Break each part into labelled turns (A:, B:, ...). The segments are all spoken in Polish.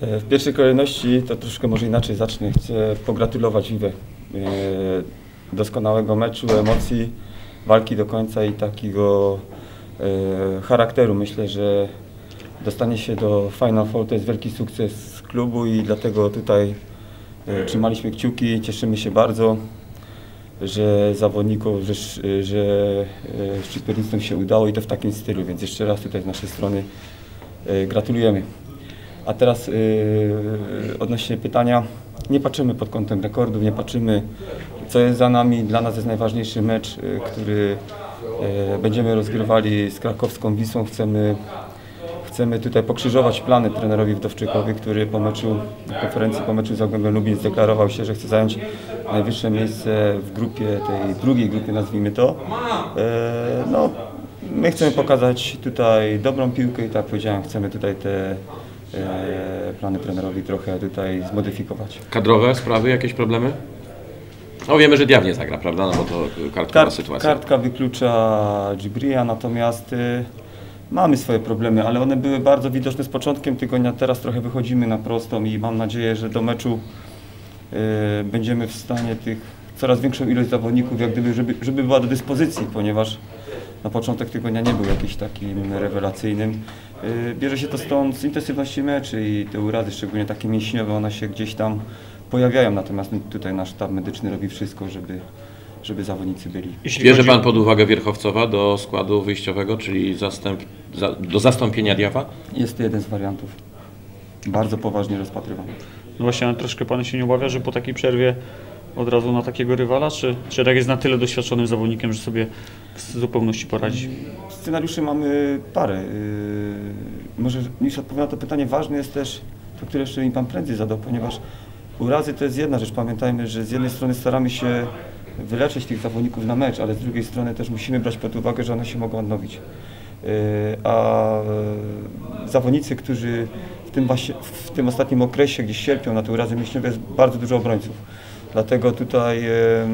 A: W pierwszej kolejności to troszkę może inaczej zacznę. Chcę pogratulować Vive doskonałego meczu, emocji, walki do końca i takiego charakteru. Myślę, że dostanie się do Final Four to jest wielki sukces klubu i dlatego tutaj trzymaliśmy kciuki, cieszymy się bardzo, że zawodnikom, że szczytownictwom się udało i to w takim stylu, więc jeszcze raz tutaj z naszej strony gratulujemy. A teraz odnośnie pytania, nie patrzymy pod kątem rekordów, nie patrzymy co jest za nami. Dla nas jest najważniejszy mecz, który będziemy rozgrywali z krakowską Wisłą. Chcemy tutaj pokrzyżować plany trenerowi Wdowczykowi, który po meczu, konferencji po meczu z Zagłębiem Lubin zdeklarował się, że chce zająć najwyższe miejsce w grupie, tej drugiej grupie nazwijmy to. No, my chcemy pokazać tutaj dobrą piłkę i tak jak powiedziałem, chcemy tutaj te plany trenerowi trochę tutaj zmodyfikować.
B: Kadrowe sprawy, jakieś problemy? No wiemy, że Diaw nie zagra, prawda? No bo to kartkowa sytuacja.
A: Kartka wyklucza Dżibria, natomiast mamy swoje problemy, ale one były bardzo widoczne z początkiem tygodnia. Teraz trochę wychodzimy na prostą i mam nadzieję, że do meczu będziemy w stanie tych coraz większą ilość zawodników, jak gdyby, żeby była do dyspozycji, ponieważ na początek tygodnia nie był jakiś takim rewelacyjnym. Bierze się to stąd z intensywności meczy i te urazy, szczególnie takie mięśniowe, one się gdzieś tam pojawiają, natomiast tutaj nasz sztab medyczny robi wszystko, żeby zawodnicy byli.
B: Bierze Pan pod uwagę Wierchowcowa do składu wyjściowego, czyli do zastąpienia Diawa?
A: Jest to jeden z wariantów. Bardzo poważnie rozpatrywany.
C: No właśnie, ale troszkę Pan się nie obawia, że po takiej przerwie od razu na takiego rywala, czy tak jest na tyle doświadczonym zawodnikiem, że sobie w zupełności poradzi?
A: Scenariuszy mamy parę. Może niż odpowiem na to pytanie, ważne jest też to, które jeszcze mi Pan prędzej zadał, ponieważ urazy to jest jedna rzecz. Pamiętajmy, że z jednej strony staramy się wyleczyć tych zawodników na mecz, ale z drugiej strony też musimy brać pod uwagę, że one się mogą odnowić. A zawodnicy, którzy w tym ostatnim okresie gdzieś cierpią na te urazy mięśniowe, jest bardzo dużo obrońców. Dlatego tutaj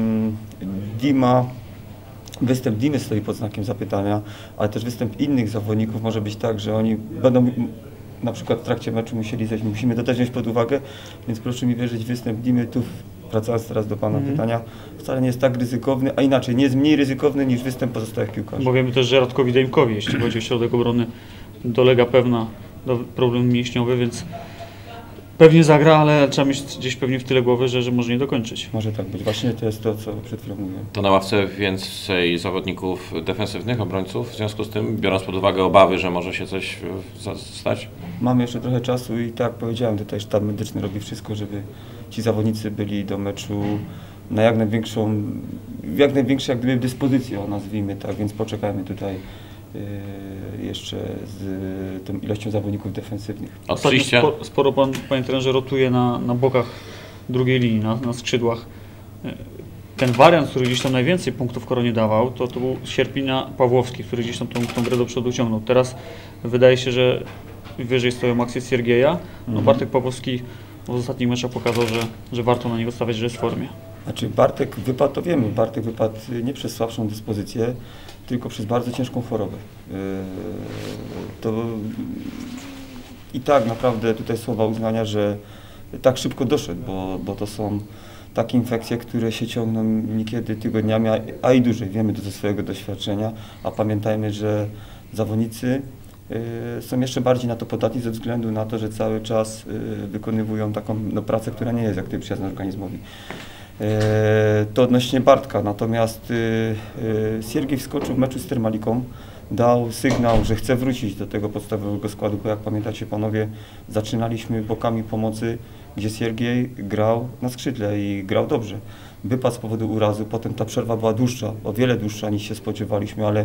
A: występ Dimy stoi pod znakiem zapytania, ale też występ innych zawodników może być tak, że oni będą na przykład w trakcie meczu musieli zejść. Musimy to też wziąć pod uwagę, więc proszę mi wierzyć, występ Dimy tu, wracając teraz do Pana pytania, wcale nie jest tak ryzykowny, a inaczej, nie jest mniej ryzykowny niż występ pozostałych piłkarzy.
C: Bo wiemy też, że Radkowi Dejmkowi, jeśli chodzi o środek obrony, dolega problem mięśniowy, więc pewnie zagra, ale trzeba mieć gdzieś pewnie w tyle głowy, że może nie dokończyć.
A: Może tak być. Właśnie to jest to, co przed chwilą mówiłem.
B: To na ławce więcej zawodników defensywnych, obrońców, w związku z tym, biorąc pod uwagę obawy, że może się coś stać? Mamy
A: jeszcze trochę czasu i tak jak powiedziałem, tutaj sztab medyczny robi wszystko, żeby ci zawodnicy byli do meczu na jak największej jak gdyby dyspozycji, nazwijmy tak, więc poczekajmy tutaj jeszcze z tą ilością zawodników defensywnych.
C: Sporo Pan, Panie trenerze, rotuje na bokach drugiej linii, na skrzydłach. Ten wariant, który gdzieś tam najwięcej punktów Koronie dawał, to był Sierpina Pawłowski, który gdzieś tam tą grę do przodu ciągnął. Teraz wydaje się, że wyżej stoją Maksy Siergieja. No Bartek Pawłowski w ostatnich meczach pokazał, że warto na niego stawiać, że jest w formie.
A: Znaczy Bartek wypadł, to wiemy, Bartek wypadł nie przez słabszą dyspozycję, tylko przez bardzo ciężką chorobę. To i tak naprawdę tutaj słowa uznania, że tak szybko doszedł, bo to są takie infekcje, które się ciągną niekiedy tygodniami, a i dłużej. Wiemy to ze swojego doświadczenia, a pamiętajmy, że zawodnicy są jeszcze bardziej na to podatni ze względu na to, że cały czas wykonywują taką pracę, która nie jest jak gdyby przyjazna organizmowi. To odnośnie Bartka, natomiast Siergiej wskoczył w meczu z Termaliką, dał sygnał, że chce wrócić do tego podstawowego składu, bo jak pamiętacie panowie, zaczynaliśmy bokami pomocy, gdzie Siergiej grał na skrzydle i grał dobrze. Wypadł z powodu urazu, potem ta przerwa była dłuższa, o wiele dłuższa niż się spodziewaliśmy, ale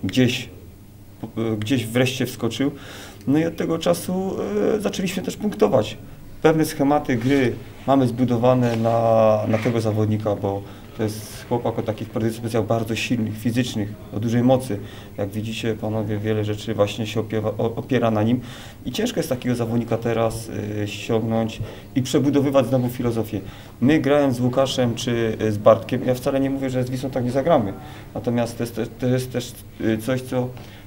A: gdzieś wreszcie wskoczył. No i od tego czasu zaczęliśmy też punktować. Pewne schematy gry mamy zbudowane na tego zawodnika, bo to jest chłopak o takich predyspozycjach bardzo silnych, fizycznych, o dużej mocy. Jak widzicie panowie, wiele rzeczy właśnie się opiera na nim i ciężko jest takiego zawodnika teraz ściągnąć i przebudowywać znowu filozofię. My grając z Łukaszem czy z Bartkiem, ja wcale nie mówię, że z Wisłą tak nie zagramy, natomiast to jest też coś, co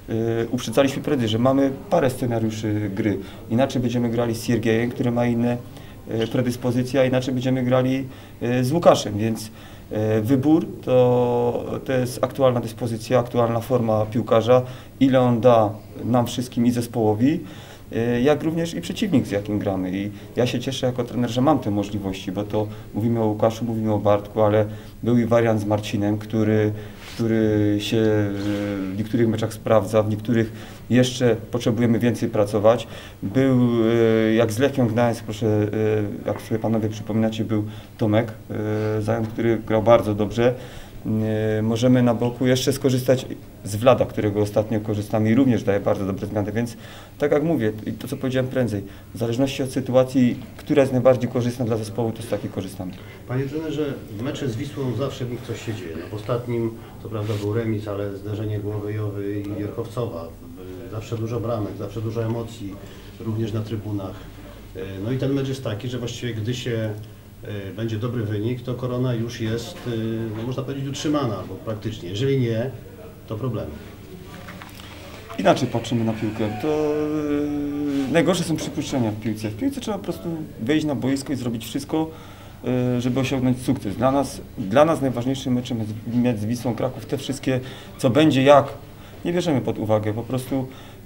A: uprzedzaliśmy prędzej, że mamy parę scenariuszy gry. Inaczej będziemy grali z Siergiejem, który ma inne predyspozycje, a inaczej będziemy grali z Łukaszem, więc wybór to jest aktualna dyspozycja, aktualna forma piłkarza, ile on da nam wszystkim i zespołowi, jak również i przeciwnik, z jakim gramy. I ja się cieszę jako trener, że mam te możliwości, bo to mówimy o Łukaszu, mówimy o Bartku, ale był i wariant z Marcinem, który się w niektórych meczach sprawdza, w niektórych jeszcze potrzebujemy więcej pracować. Był, jak z Lechią Gdańsk, proszę, jak sobie panowie przypominacie, był Tomek Zając, który grał bardzo dobrze. Możemy na boku jeszcze skorzystać z Wlada, którego ostatnio korzystamy i również daje bardzo dobre zmiany, więc tak jak mówię, i to co powiedziałem prędzej, w zależności od sytuacji, która jest najbardziej korzystna dla zespołu, to z takiej korzystamy.
D: Panie trenerze, w meczu z Wisłą zawsze w nich coś się dzieje. No, w ostatnim, co prawda był remis, ale zderzenie głowy Jowy i Gierkowcowa. Zawsze dużo bramek, zawsze dużo emocji, również na trybunach. No i ten mecz jest taki, że właściwie gdy się będzie dobry wynik, to Korona już jest, no można powiedzieć, utrzymana, bo praktycznie. Jeżeli nie, to problemy.
A: Inaczej patrzymy na piłkę. To najgorsze są przypuszczenia w piłce. W piłce trzeba po prostu wejść na boisko i zrobić wszystko, żeby osiągnąć sukces. Dla nas najważniejszym meczem jest mecz z Wisłą Kraków. Te wszystkie, co będzie, jak, nie bierzemy pod uwagę. Po prostu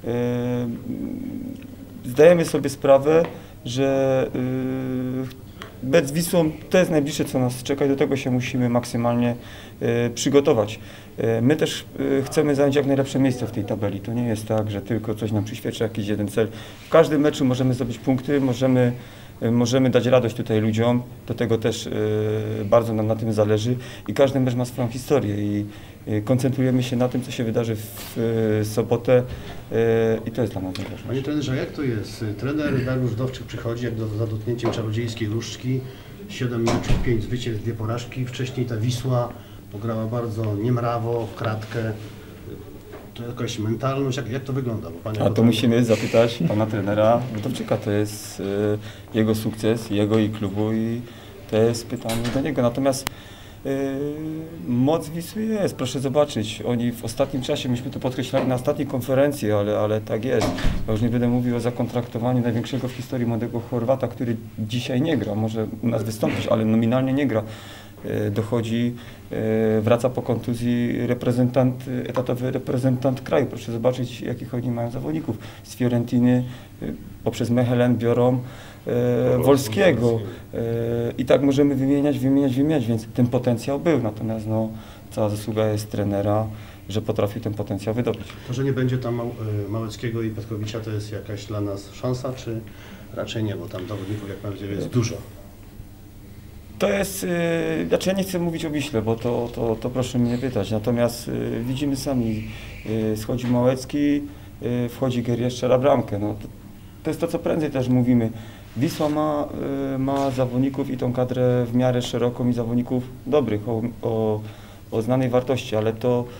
A: zdajemy sobie sprawę, że mecz z Wisłą to jest najbliższe, co nas czeka i do tego się musimy maksymalnie przygotować. My też chcemy zająć jak najlepsze miejsce w tej tabeli. To nie jest tak, że tylko coś nam przyświeca, jakiś jeden cel. W każdym meczu możemy zdobyć punkty, możemy dać radość tutaj ludziom, do tego też bardzo nam na tym zależy i każdy mecz ma swoją historię i koncentrujemy się na tym, co się wydarzy w sobotę i to jest dla nas najważniejsze.
D: Panie trenerze, jak to jest? Trener Dariusz Dowczyk przychodzi jak za dotknięciem czarodziejskiej różdżki, 7 meczów, 5 zwycięstw, 2 porażki. Wcześniej ta Wisła pograła bardzo niemrawo, w kratkę. To jakaś mentalność, jak to wygląda? Bo
A: A to musimy zapytać pana trenera Dowczyka, to jest jego sukces, jego i klubu i to jest pytanie do niego. Natomiast moc Wisły jest, proszę zobaczyć, oni w ostatnim czasie, myśmy to podkreślali na ostatniej konferencji, ale tak jest. Ja już nie będę mówił o zakontraktowaniu największego w historii młodego Chorwata, który dzisiaj nie gra, może u nas wystąpić, ale nominalnie nie gra. Dochodzi, wraca po kontuzji etatowy reprezentant kraju. Proszę zobaczyć, jakich oni mają zawodników. Z Fiorentiny poprzez Mechelen biorą Wolskiego i tak możemy wymieniać, więc ten potencjał był. Natomiast no, cała zasługa jest trenera, że potrafi ten potencjał wydobyć.
D: To, że nie będzie tam Małeckiego i Petkowicza, to jest jakaś dla nas szansa, czy raczej nie, bo tam zawodników, jak pan wie, jest dużo.
A: To jest, znaczy ja nie chcę mówić o Wiśle, bo to proszę mnie pytać, natomiast widzimy sami, schodzi Małecki, wchodzi Geriesz, strzela bramkę. No, to jest to, co prędzej też mówimy. Wisła ma zawodników i tą kadrę w miarę szeroką i zawodników dobrych, o znanej wartości, ale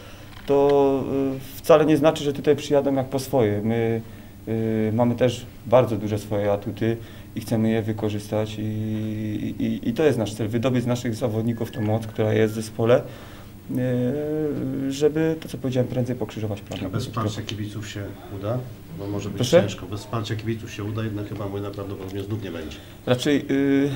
A: to wcale nie znaczy, że tutaj przyjadą jak po swoje. My mamy też bardzo duże swoje atuty i chcemy je wykorzystać i to jest nasz cel, wydobyć z naszych zawodników tą moc, która jest w zespole, żeby, to co powiedziałem, prędzej pokrzyżować plany.
D: A bez wsparcia kibiców się uda? Bo może być
A: Proszę?
D: ciężko. Bez wsparcia kibiców się uda, jednak chyba mój prawdopodobnie znów nie będzie.
A: Raczej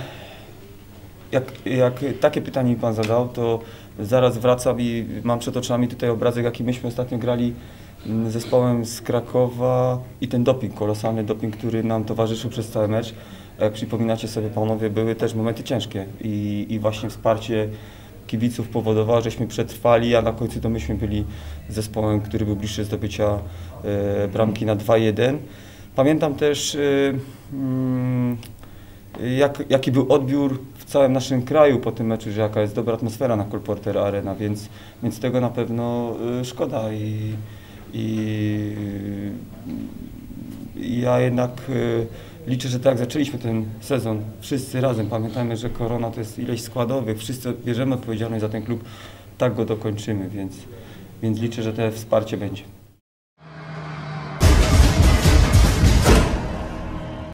A: jak takie pytanie mi pan zadał, to zaraz wracam i mam przed oczami tutaj obrazek, jaki myśmy ostatnio grali zespołem z Krakowa i ten doping, kolosalny doping, który nam towarzyszył przez cały mecz. Jak przypominacie sobie panowie, były też momenty ciężkie i właśnie wsparcie kibiców powodowało, żeśmy przetrwali, a na końcu to myśmy byli zespołem, który był bliższy zdobycia bramki na 2-1. Pamiętam też jaki był odbiór w całym naszym kraju po tym meczu, że jaka jest dobra atmosfera na Kolporter Arena, więc tego na pewno szkoda i ja jednak liczę, że tak jak zaczęliśmy ten sezon wszyscy razem, pamiętajmy, że Korona to jest ileś składowych, wszyscy bierzemy odpowiedzialność za ten klub, tak go dokończymy, więc liczę, że to wsparcie będzie.